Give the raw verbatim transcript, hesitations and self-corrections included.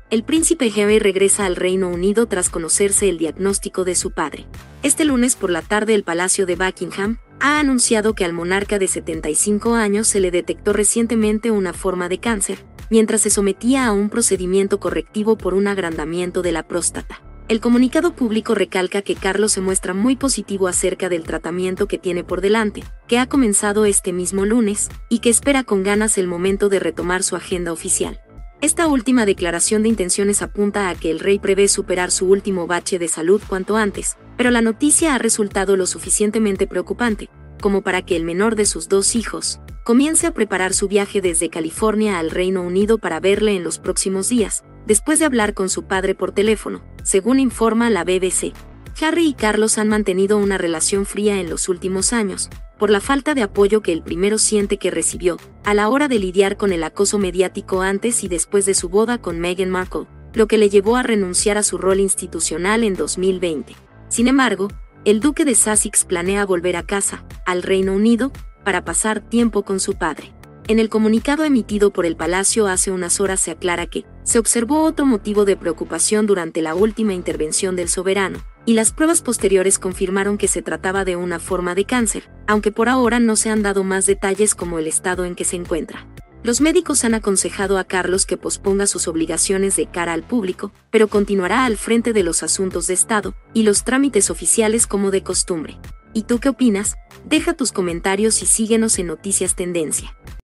El príncipe Harry regresa al Reino Unido tras conocerse el diagnóstico de su padre. Este lunes por la tarde el Palacio de Buckingham ha anunciado que al monarca de setenta y cinco años se le detectó recientemente una forma de cáncer, mientras se sometía a un procedimiento correctivo por un agrandamiento de la próstata. El comunicado público recalca que Carlos se muestra muy positivo acerca del tratamiento que tiene por delante, que ha comenzado este mismo lunes, y que espera con ganas el momento de retomar su agenda oficial. Esta última declaración de intenciones apunta a que el rey prevé superar su último bache de salud cuanto antes, pero la noticia ha resultado lo suficientemente preocupante, como para que el menor de sus dos hijos comience a preparar su viaje desde California al Reino Unido para verle en los próximos días, después de hablar con su padre por teléfono, según informa la B B C. Harry y Carlos han mantenido una relación fría en los últimos años, por la falta de apoyo que el primero siente que recibió, a la hora de lidiar con el acoso mediático antes y después de su boda con Meghan Markle, lo que le llevó a renunciar a su rol institucional en dos mil veinte. Sin embargo, el duque de Sussex planea volver a casa, al Reino Unido, para pasar tiempo con su padre. En el comunicado emitido por el Palacio hace unas horas se aclara que se observó otro motivo de preocupación durante la última intervención del soberano, y las pruebas posteriores confirmaron que se trataba de una forma de cáncer, aunque por ahora no se han dado más detalles como el estado en que se encuentra. Los médicos han aconsejado a Carlos que posponga sus obligaciones de cara al público, pero continuará al frente de los asuntos de Estado y los trámites oficiales como de costumbre. ¿Y tú qué opinas? Deja tus comentarios y síguenos en Noticias Tendencia.